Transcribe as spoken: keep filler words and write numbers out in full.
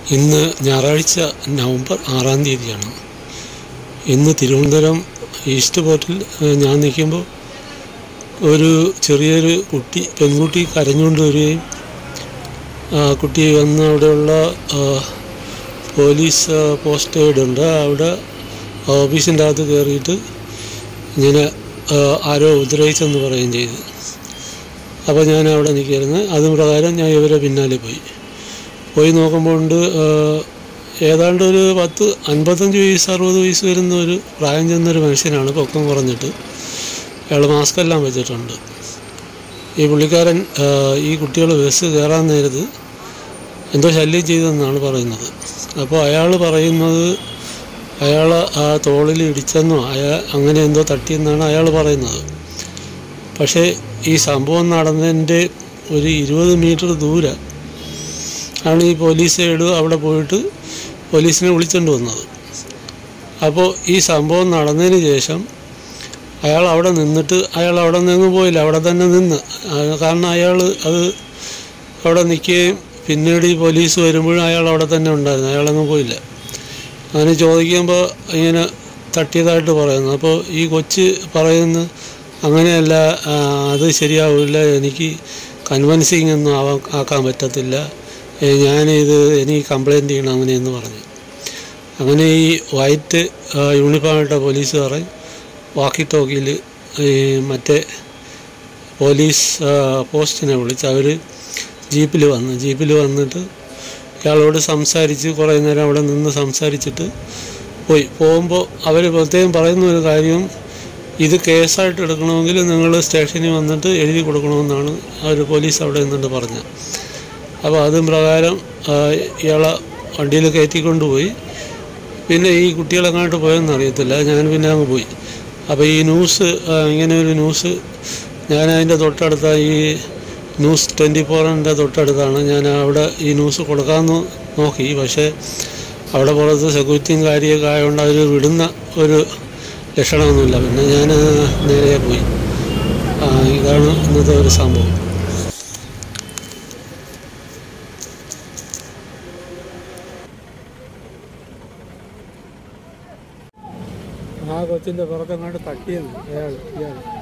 ഇന്ന് ഞായറാഴ്ച നവംബർ ആറാം തീയതിയാണ്. ഇന്ന് തിരുവനന്തപുരം ഈസ്റ്റ് പോർട്ടിൽ ഞാൻ നിൽക്കുമ്പോൾ ഒരു ചെറിയൊരു കുട്ടി പെൺകുട്ടി കരഞ്ഞുകൊണ്ട് വരികയും കുട്ടി വന്ന് അവിടെയുള്ള പോലീസ് പോസ്റ്റ് ഉണ്ട്, അവിടെ ഓഫീസിൻ്റെ അകത്ത് കയറിയിട്ട് ഇങ്ങനെ ആരോ ഉപദ്രവിച്ചെന്ന് പറയുകയും ചെയ്തു. അപ്പോൾ ഞാൻ അവിടെ നിൽക്കുകയായിരുന്നു. അതും പ്രകാരം ഞാൻ ഇവരെ പിന്നാലെ പോയി പോയി നോക്കുമ്പോൾ ഉണ്ട് ഏതാണ്ട് ഒരു പത്ത് അൻപത്തഞ്ച് വയസ്സ് അറുപത് വയസ്സ് വരുന്ന ഒരു പ്രായം ചെന്നൊരു മനുഷ്യനാണ്, പൊക്കം കുറഞ്ഞിട്ട്. അയാൾ മാസ്ക് എല്ലാം വെച്ചിട്ടുണ്ട്. ഈ പുള്ളിക്കാരൻ ഈ കുട്ടികൾ ബസ് കയറാൻ നേരത്ത് എന്തോ ശല്യം ചെയ്തെന്നാണ് പറയുന്നത്. അപ്പോൾ അയാൾ പറയുന്നത് അയാൾ ആ തോളിൽ ഇടിച്ചെന്നോ അയാൾ അങ്ങനെ എന്തോ തട്ടിയെന്നാണ് അയാൾ പറയുന്നത്. പക്ഷേ ഈ സംഭവം നടന്നതിൻ്റെ ഒരു ഇരുപത് മീറ്റർ ദൂരം ആണ് ഈ പോലീസ് സൈഡ് അവിടെ പോയിട്ട് പോലീസിനെ വിളിച്ചുകൊണ്ട് വന്നത്. അപ്പോൾ ഈ സംഭവം നടന്നതിന് ശേഷം അയാൾ അവിടെ നിന്നിട്ട് അയാൾ അവിടെ നിന്ന് പോയില്ല, അവിടെ തന്നെ നിന്ന്. കാരണം അയാൾ അത് അവിടെ നിൽക്കുകയും പിന്നീട് ഈ പോലീസ് വരുമ്പോഴും അയാൾ അവിടെ തന്നെ ഉണ്ടായിരുന്നു, അയാളങ്ങ് പോയില്ല. അങ്ങനെ ചോദിക്കുമ്പോൾ ഇങ്ങനെ തട്ടിയതായിട്ട് പറയുന്നു. അപ്പോൾ ഈ കൊച്ച് പറയുന്നു അങ്ങനെയല്ല, അത് ശരിയാവില്ല, എനിക്ക് കൺവിൻസിങ് ഒന്നും ആവാൻ ആക്കാൻ പറ്റത്തില്ല, ഞാനിത് എനിക്ക് കംപ്ലയിൻറ്റ് ചെയ്യണം അങ്ങനെയെന്ന് പറഞ്ഞു. അങ്ങനെ ഈ വൈറ്റ് യൂണിഫോമിട്ട പോലീസുകാരൻ വാക്കി ടോക്കിയിൽ ഈ മറ്റേ പോലീസ് പോസ്റ്റിനെ വിളിച്ച് അവർ ജീപ്പിൽ വന്നു ജീപ്പിൽ വന്നിട്ട് ഇയാളോട് സംസാരിച്ച് കുറേ നേരം അവിടെ നിന്ന് സംസാരിച്ചിട്ട് പോയി. പോകുമ്പോൾ അവർ പ്രത്യേകം പറയുന്ന ഒരു കാര്യം, ഇത് കേസായിട്ട് എടുക്കണമെങ്കിൽ നിങ്ങൾ സ്റ്റേഷനിൽ വന്നിട്ട് എഴുതി കൊടുക്കണമെന്നാണ് അവർ പോലീസ് അവിടെ നിന്നിട്ട് പറഞ്ഞത്. അപ്പോൾ അതും പ്രകാരം ഇയാളെ വണ്ടിയിൽ കയറ്റിക്കൊണ്ട് പോയി. പിന്നെ ഈ കുട്ടികളെങ്ങോട്ട് പോയെന്ന് അറിയത്തില്ല, ഞാൻ പിന്നെ അങ്ങ് പോയി. അപ്പോൾ ഈ ന്യൂസ് ഇങ്ങനെ ഒരു ന്യൂസ് ഞാൻ അതിൻ്റെ തൊട്ടടുത്ത ഈ ന്യൂസ് ട്വൻറ്റി ഫോറിൻ്റെ തൊട്ടടുത്താണ് ഞാൻ അവിടെ ഈ ന്യൂസ് കൊടുക്കാമെന്ന് നോക്കി. പക്ഷേ അവിടെ പുറത്ത് സെക്യൂരിറ്റിയും കാര്യമൊക്കെ ആയതുകൊണ്ട് അവർ വിടുന്ന ഒരു ലക്ഷണമൊന്നുമില്ല. പിന്നെ ഞാൻ നേരെ പോയി. ഇതാണ് ഇന്നത്തെ ഒരു സംഭവം. ആ കൊച്ചിൻ്റെ പുറത്തെങ്ങാണ്ട് തട്ടിയെന്ന് അയാൾ ഇയാൾ